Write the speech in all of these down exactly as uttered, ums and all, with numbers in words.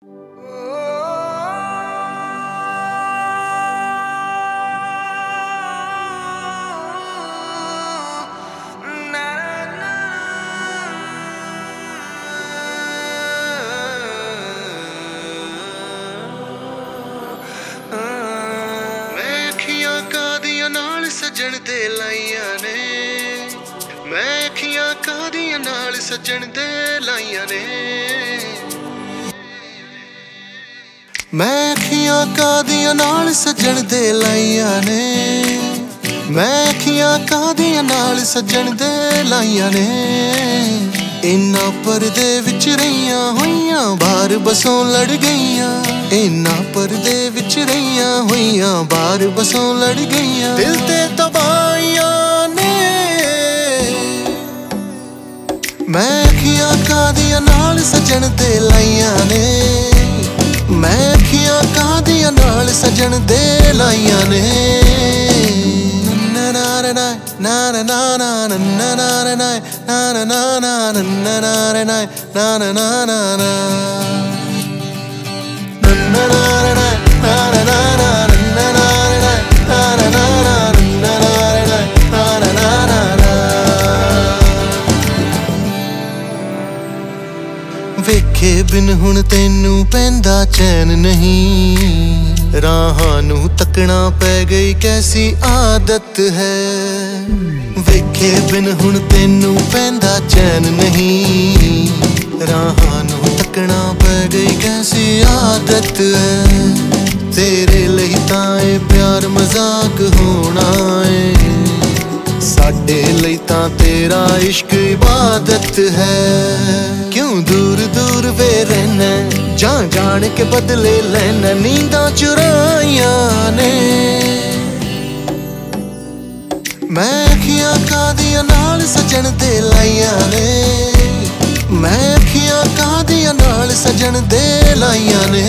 सजन दे लाइया ने मैं अखियां कादियां नाल सजन दे लाइया ने मैं अखियां कादियां नाल सजन दे लाइया ने मैं अखियां कादियां नाल सजन दे लाइया ने इन्ना परदे विच रहियां होइयां बाहर बसों लड़ गईयां इन्ना परदे विच रहियां होइयां बाहर बसों लड़ गईयां दिल ते तबाहियां ने मैं अखियां कादियां नाल सजन दे लाइयां ने मैं अखियां कादियां नाल सजन दे लाइयां ने na na na na na na na na na na na na na na na na na na वेखे बिन हुण तैनू पैंदा चैन नहीं राहां नू तकना पै गई कैसी आदत है वेखे बिन हुण तैनू पैंदा चैन नहीं राहां नू तकना पै गई कैसी आदत है तेरे लई तां ए प्यार मजाक होना है साडे लई तां तेरा इश्क इबादत है क्यों दूर दूर वे रहना जान जान के बदले लेना नींदा चुराइया ने मैं अखियां कादियां नाल सजन दे लाइया ने मैं अखियां कादियां नाल सजन दे लाइया ने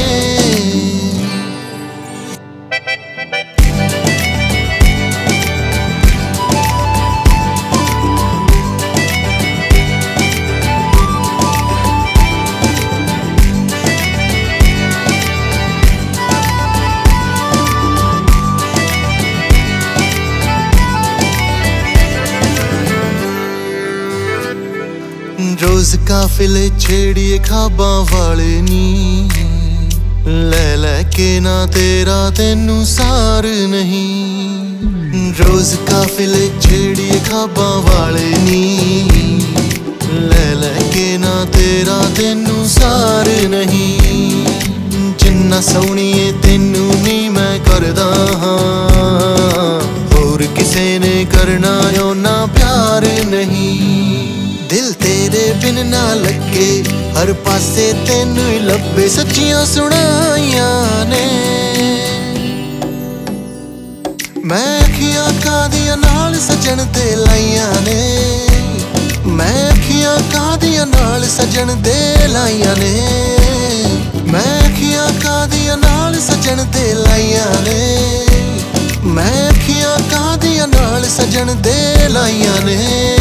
रोज काफिले छेड़िए खाबां वाले नी ले लेके ना तेरा तेनू सार नहीं रोज काफिले छेड़िए खाबां वाले नी ले लेके ना तेरा तेनू सार नहीं जिन्ना सोहणीए तेनू नी मैं करदा हां होर किसे ने करना ओना प्यार नहीं दिल तेरे बिन ना लगे हर पासे तेनू ही लभे सच्चियां सुनाइयां ने मैं अखियां कादियां नाल सजन दे लाइयां ने मैं अखियां कादियां नाल सजन दे लाइयां ने मैं अखियां कादियां नाल सजन दे लाइयां ने मैं अखियां कादियां नाल सजन दे लाइयां ने